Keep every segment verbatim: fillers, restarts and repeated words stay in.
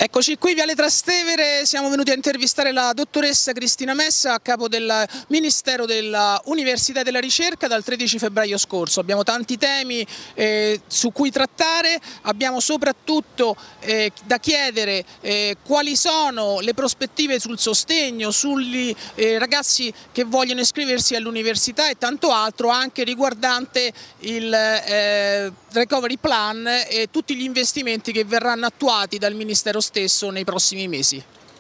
Eccoci qui, Viale Trastevere, siamo venuti a intervistare la dottoressa Cristina Messa, a capo del Ministero dell'Università e della Ricerca dal tredici febbraio scorso. Abbiamo tanti temi eh, su cui trattare, abbiamo soprattutto eh, da chiedere eh, quali sono le prospettive sul sostegno, sugli eh, ragazzi che vogliono iscriversi all'università e tanto altro, anche riguardante il eh, Recovery Plan e tutti gli investimenti che verranno attuati dal Ministero stesso nei prossimi mesi.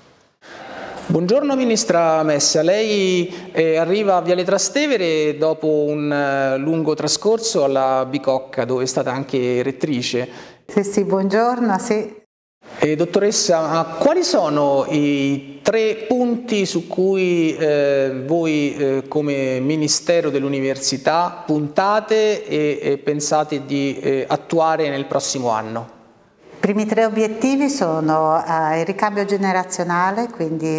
Buongiorno Ministra Messa, lei eh, arriva a Viale Trastevere dopo un eh, lungo trascorso alla Bicocca, dove è stata anche rettrice. Sì, sì, buongiorno, sì. Eh, dottoressa, quali sono i tre punti su cui eh, voi eh, come Ministero dell'Università puntate e, e pensate di eh, attuare nel prossimo anno? I primi tre obiettivi sono uh, il ricambio generazionale, quindi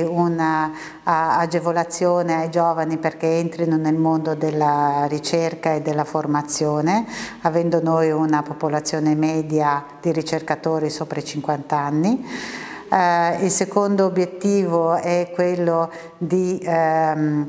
un'agevolazione ai giovani perché entrino nel mondo della ricerca e della formazione, avendo noi una popolazione media di ricercatori sopra i cinquanta anni. Uh, il secondo obiettivo è quello di um,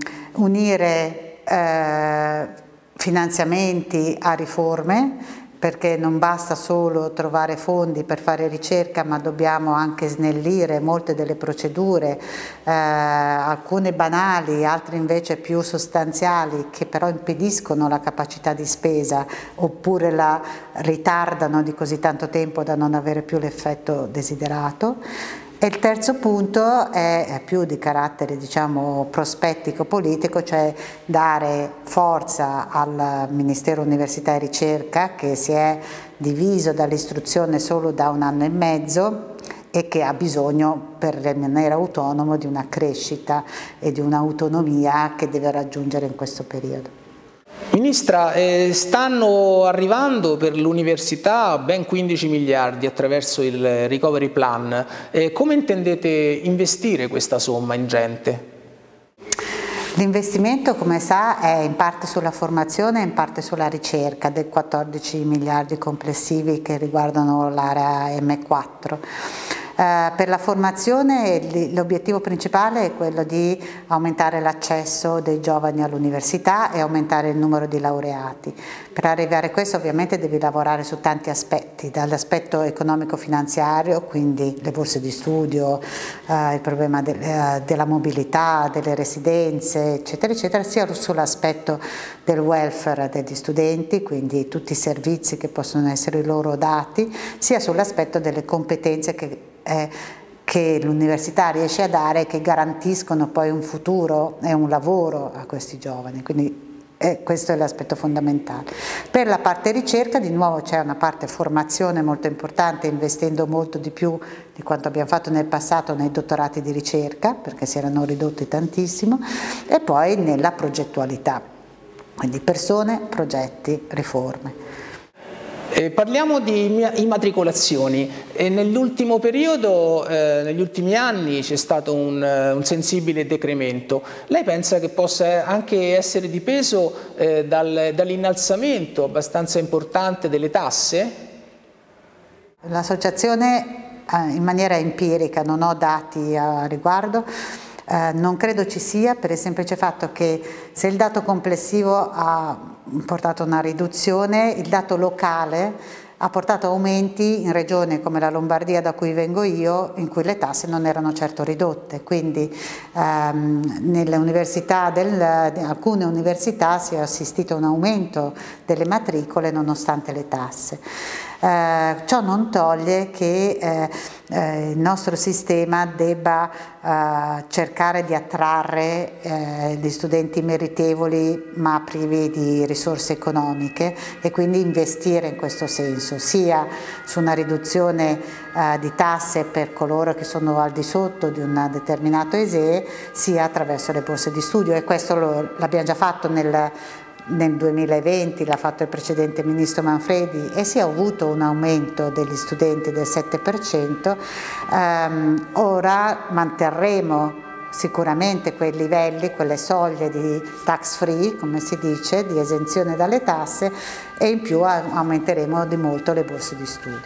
unire uh, finanziamenti a riforme, perché non basta solo trovare fondi per fare ricerca, ma dobbiamo anche snellire molte delle procedure, eh, alcune banali, altre invece più sostanziali, che però impediscono la capacità di spesa oppure la ritardano di così tanto tempo da non avere più l'effetto desiderato. E il terzo punto è più di carattere, diciamo, prospettico politico, cioè dare forza al Ministero Università e Ricerca, che si è diviso dall'istruzione solo da un anno e mezzo e che ha bisogno per rimanere autonomo di una crescita e di un'autonomia che deve raggiungere in questo periodo. Ministra, eh, stanno arrivando per l'università ben quindici miliardi attraverso il Recovery Plan. Eh, come intendete investire questa somma ingente? L'investimento, come sa, è in parte sulla formazione e in parte sulla ricerca, dei quattordici miliardi complessivi che riguardano l'area M quattro. Uh, per la formazione l'obiettivo principale è quello di aumentare l'accesso dei giovani all'università e aumentare il numero di laureati. Per arrivare a questo ovviamente devi lavorare su tanti aspetti, dall'aspetto economico-finanziario, quindi le borse di studio, uh, il problema de uh, della mobilità, delle residenze, eccetera, eccetera, sia sull'aspetto del welfare degli studenti, quindi tutti i servizi che possono essere loro dati, sia sull'aspetto delle competenze che Eh, che l'università riesce a dare e che garantiscono poi un futuro e un lavoro a questi giovani, quindi eh, questo è l'aspetto fondamentale. Per la parte ricerca di nuovo c'è una parte formazione molto importante, investendo molto di più di quanto abbiamo fatto nel passato nei dottorati di ricerca, perché si erano ridotti tantissimo, e poi nella progettualità, quindi persone, progetti, riforme. Eh, parliamo di immatricolazioni. Nell'ultimo periodo, eh, negli ultimi anni c'è stato un, un sensibile decremento. Lei pensa che possa anche essere dipeso eh, dal, dall'innalzamento abbastanza importante delle tasse? L'associazione eh, in maniera empirica, non ho dati a riguardo, Eh, non credo ci sia, per il semplice fatto che se il dato complessivo ha portato a una riduzione, il dato locale ha portato aumenti in regioni come la Lombardia, da cui vengo io, in cui le tasse non erano certo ridotte, quindi ehm, nelle università del, in alcune università si è assistito a un aumento delle matricole nonostante le tasse. Eh, ciò non toglie che eh, eh, il nostro sistema debba eh, cercare di attrarre eh, gli studenti meritevoli ma privi di risorse economiche e quindi investire in questo senso, sia su una riduzione eh, di tasse per coloro che sono al di sotto di un determinato E S E E, sia attraverso le borse di studio, e questo l'abbiamo già fatto nel Nel duemilaventi, l'ha fatto il precedente ministro Manfredi, e si è avuto un aumento degli studenti del sette per cento. Um, ora manterremo sicuramente quei livelli, quelle soglie di tax free, come si dice, di esenzione dalle tasse, e in più aumenteremo di molto le borse di studio.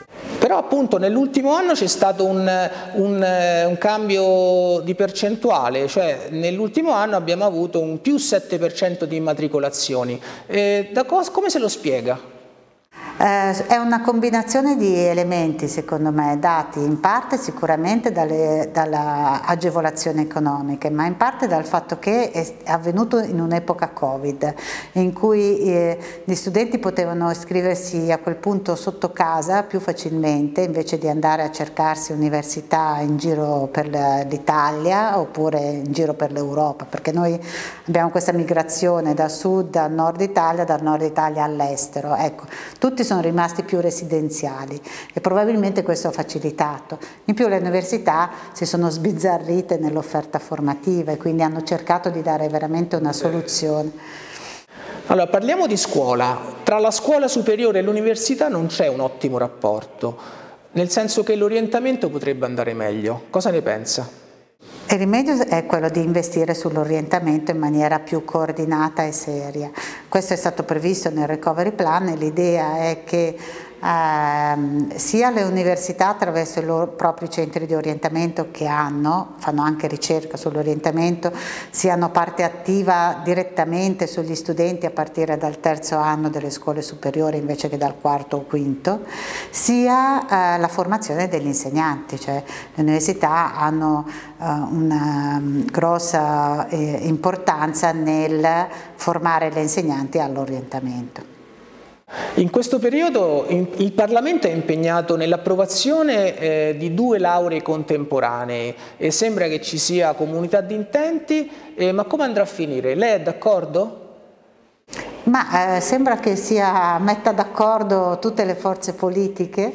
Però appunto nell'ultimo anno c'è stato un, un, un cambio di percentuale, cioè nell'ultimo anno abbiamo avuto un più sette per cento di immatricolazioni. Eh, da cosa, come se lo spiega? Eh, è una combinazione di elementi, secondo me, dati in parte sicuramente dall'agevolazione economica, ma in parte dal fatto che è avvenuto in un'epoca Covid, in cui eh, gli studenti potevano iscriversi a quel punto sotto casa più facilmente, invece di andare a cercarsi università in giro per l'Italia oppure in giro per l'Europa, perché noi abbiamo questa migrazione da sud a nord Italia, dal nord Italia all'estero. Ecco, tutti sono rimasti più residenziali e probabilmente questo ha facilitato. In più le università si sono sbizzarrite nell'offerta formativa e quindi hanno cercato di dare veramente una soluzione. Allora, parliamo di scuola. Tra la scuola superiore e l'università non c'è un ottimo rapporto, nel senso che l'orientamento potrebbe andare meglio. Cosa ne pensa? Il rimedio è quello di investire sull'orientamento in maniera più coordinata e seria. Questo è stato previsto nel Recovery Plan e l'idea è che ehm, sia le università attraverso i loro propri centri di orientamento che hanno, fanno anche ricerca sull'orientamento, siano parte attiva direttamente sugli studenti a partire dal terzo anno delle scuole superiori invece che dal quarto o quinto, sia eh, la formazione degli insegnanti, cioè le università hanno eh, una um, grossa eh, importanza nel formare le insegnanti all'orientamento. In questo periodo il Parlamento è impegnato nell'approvazione eh, di due lauree contemporanee e sembra che ci sia comunità di intenti, eh, ma come andrà a finire? Lei è d'accordo? Ma eh, sembra che sia metta d'accordo tutte le forze politiche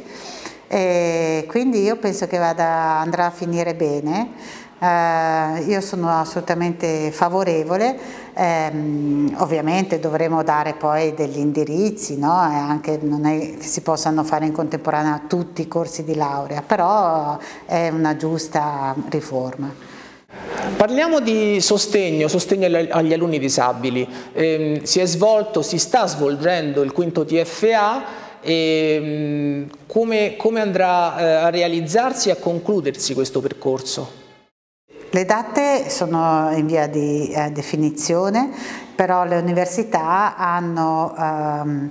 e quindi io penso che vada, andrà a finire bene. Uh, io sono assolutamente favorevole, ehm, ovviamente dovremo dare poi degli indirizzi, no? E anche non è che si possano fare in contemporanea tutti i corsi di laurea, però è una giusta riforma. Parliamo di sostegno, sostegno agli alunni disabili. Eh, si è svolto, si sta svolgendo il quinto T F A. E, come, come andrà eh, a realizzarsi e a concludersi questo percorso? Le date sono in via di eh, definizione, però le università hanno ehm,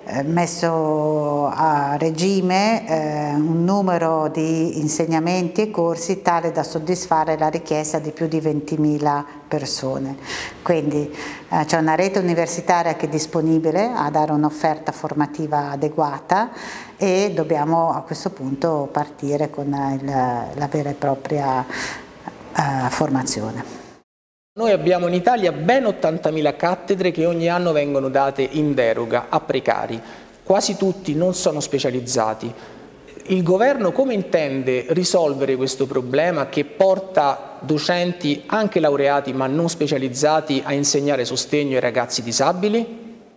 messo a regime eh, un numero di insegnamenti e corsi tale da soddisfare la richiesta di più di ventimila persone. Quindi eh, c'è una rete universitaria che è disponibile a dare un'offerta formativa adeguata e dobbiamo a questo punto partire con il, la vera e propria Uh, formazione. Noi abbiamo in Italia ben ottantamila cattedre che ogni anno vengono date in deroga a precari, quasi tutti non sono specializzati. Il governo come intende risolvere questo problema che porta docenti anche laureati ma non specializzati a insegnare sostegno ai ragazzi disabili?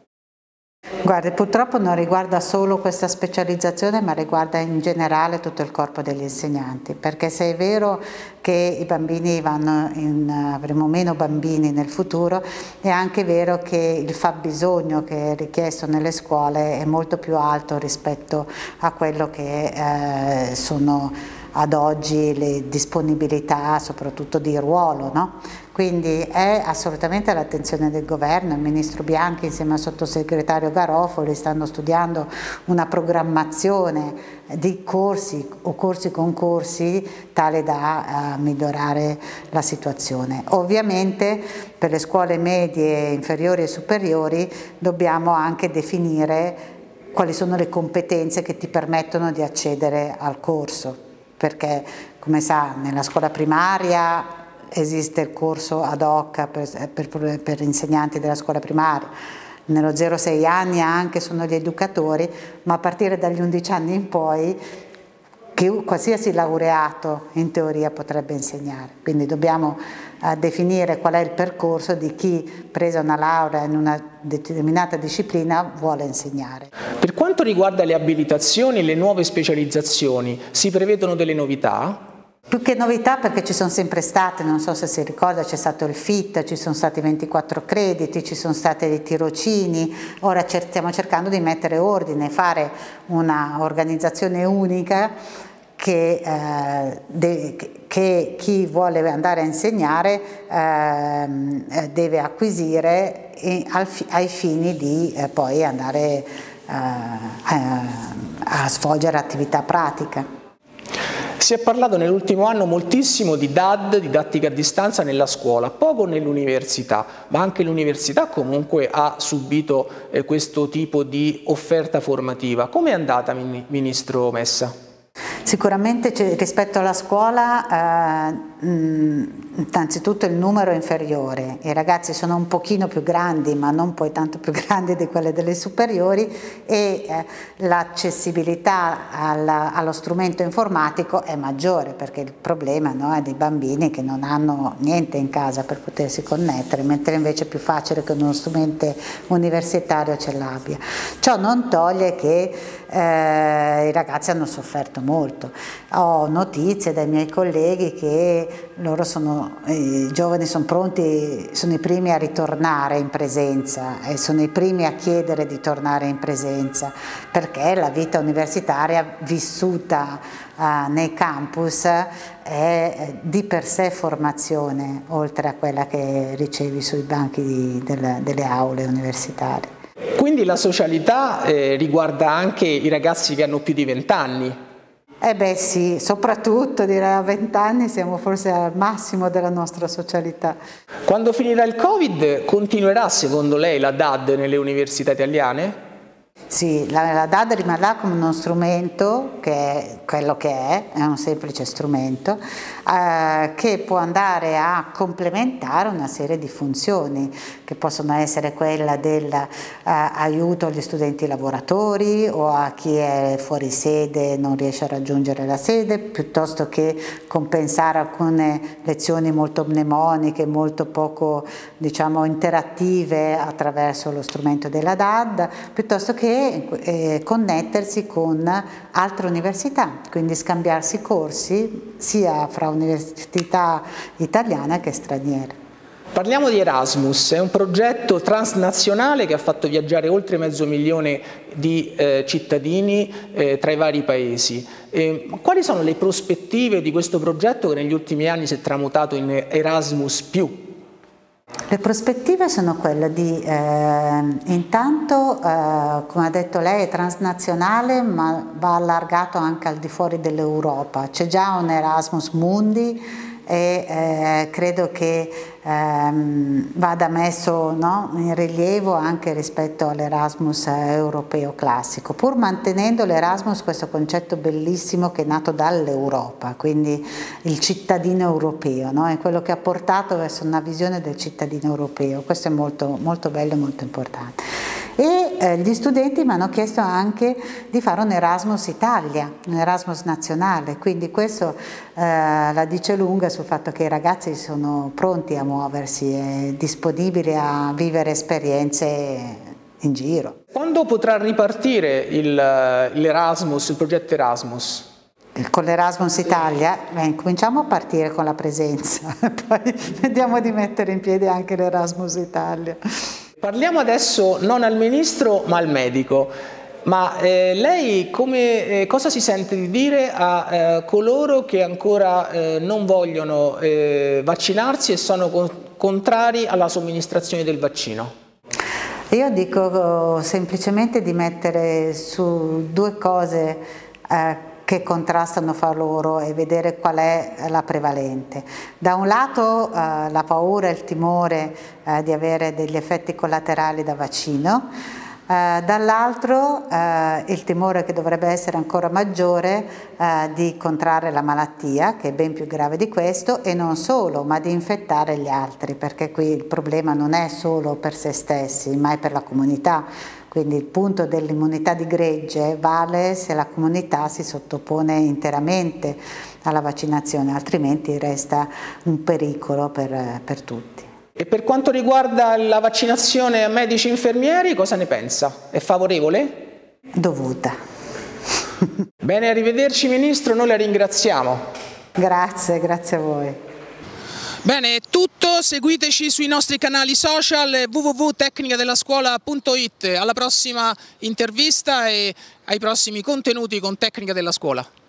Guarda, purtroppo non riguarda solo questa specializzazione, ma riguarda in generale tutto il corpo degli insegnanti, perché se è vero che i bambini vanno in, avremo meno bambini nel futuro, è anche vero che il fabbisogno che è richiesto nelle scuole è molto più alto rispetto a quello che eh, sono ad oggi le disponibilità soprattutto di ruolo, no? Quindi è assolutamente all'attenzione del governo. Il ministro Bianchi insieme al sottosegretario Garofoli stanno studiando una programmazione di corsi o corsi concorsi tale da uh, migliorare la situazione. Ovviamente per le scuole medie, inferiori e superiori dobbiamo anche definire quali sono le competenze che ti permettono di accedere al corso, perché come sa nella scuola primaria esiste il corso ad hoc per, per, per insegnanti della scuola primaria, nello zero sei anni anche sono gli educatori, ma a partire dagli undici anni in poi che qualsiasi laureato in teoria potrebbe insegnare, quindi dobbiamo eh, definire qual è il percorso di chi, presa una laurea in una determinata disciplina, vuole insegnare. Per quanto riguarda le abilitazioni e le nuove specializzazioni, si prevedono delle novità? Più che novità, perché ci sono sempre state, non so se si ricorda, c'è stato il F I T, ci sono stati ventiquattro crediti, ci sono stati dei tirocini, ora stiamo cercando di mettere ordine, fare una organizzazione unica che, eh, de, che chi vuole andare a insegnare eh, deve acquisire e, al, ai fini di eh, poi andare eh, a, a svolgere attività pratica. Si è parlato nell'ultimo anno moltissimo di D A D, didattica a distanza, nella scuola, poco nell'università, ma anche l'università comunque ha subito eh, questo tipo di offerta formativa. Come è andata, Ministro Messa? Sicuramente rispetto alla scuola, eh, innanzitutto il numero è inferiore, i ragazzi sono un pochino più grandi ma non poi tanto più grandi di quelle delle superiori e eh, l'accessibilità allo strumento informatico è maggiore, perché il problema, no, è dei bambini che non hanno niente in casa per potersi connettere, mentre invece è più facile che uno strumento universitario ce l'abbia. Ciò non toglie che eh, i ragazzi hanno sofferto molto. Ho notizie dai miei colleghi che loro sono, i giovani sono pronti, sono i primi a ritornare in presenza e sono i primi a chiedere di tornare in presenza, perché la vita universitaria vissuta uh, nei campus è di per sé formazione, oltre a quella che ricevi sui banchi di, del, delle aule universitarie. Quindi la socialità eh, riguarda anche i ragazzi che hanno più di vent'anni? Eh beh sì, soprattutto direi a vent'anni siamo forse al massimo della nostra socialità. Quando finirà il Covid continuerà secondo lei la D A D nelle università italiane? Sì, la, la D A D rimarrà come uno strumento, che è quello che è, è un semplice strumento, eh, che può andare a complementare una serie di funzioni, che possono essere quella dell'aiuto eh, agli studenti lavoratori o a chi è fuori sede e non riesce a raggiungere la sede, piuttosto che compensare alcune lezioni molto mnemoniche, molto poco, diciamo, interattive attraverso lo strumento della D A D, piuttosto che Eh, connettersi con altre università, quindi scambiarsi corsi sia fra università italiane che straniere. Parliamo di Erasmus, è un progetto transnazionale che ha fatto viaggiare oltre mezzo milione di eh, cittadini eh, tra i vari paesi. Eh, quali sono le prospettive di questo progetto che negli ultimi anni si è tramutato in Erasmus più? Le prospettive sono quelle di, eh, intanto, eh, come ha detto lei, è transnazionale ma va allargato anche al di fuori dell'Europa. C'è già un Erasmus Mundi e eh, credo che ehm, vada messo, no, in rilievo anche rispetto all'Erasmus europeo classico, pur mantenendo l'Erasmus questo concetto bellissimo che è nato dall'Europa, quindi il cittadino europeo, no? È quello che ha portato verso una visione del cittadino europeo. Questo è molto, molto bello e molto importante. E eh, gli studenti mi hanno chiesto anche di fare un Erasmus Italia, un Erasmus nazionale, quindi questo eh, la dice lunga sul fatto che i ragazzi sono pronti a muoversi e disponibili a vivere esperienze in giro. Quando potrà ripartire l'Erasmus, il, il progetto Erasmus? Con l'Erasmus Italia, beh, cominciamo a partire con la presenza, poi vediamo di mettere in piedi anche l'Erasmus Italia. Parliamo adesso non al Ministro ma al medico, ma eh, lei come, eh, cosa si sente di dire a eh, coloro che ancora eh, non vogliono eh, vaccinarsi e sono con contrari alla somministrazione del vaccino? Io dico semplicemente di mettere su due cose eh, che contrastano fra loro e vedere qual è la prevalente. Da un lato eh, la paura e il timore eh, di avere degli effetti collaterali da vaccino, eh, dall'altro eh, il timore che dovrebbe essere ancora maggiore eh, di contrarre la malattia, che è ben più grave di questo, e non solo, ma di infettare gli altri, perché qui il problema non è solo per se stessi, ma è per la comunità. Quindi il punto dell'immunità di gregge vale se la comunità si sottopone interamente alla vaccinazione, altrimenti resta un pericolo per, per tutti. E per quanto riguarda la vaccinazione a medici e infermieri, cosa ne pensa? È favorevole? Dovuta. Bene, arrivederci Ministro, noi la ringraziamo. Grazie, grazie a voi. Bene, è tutto, seguiteci sui nostri canali social w w w punto tecnica della scuola punto it. Alla prossima intervista e ai prossimi contenuti con Tecnica della Scuola.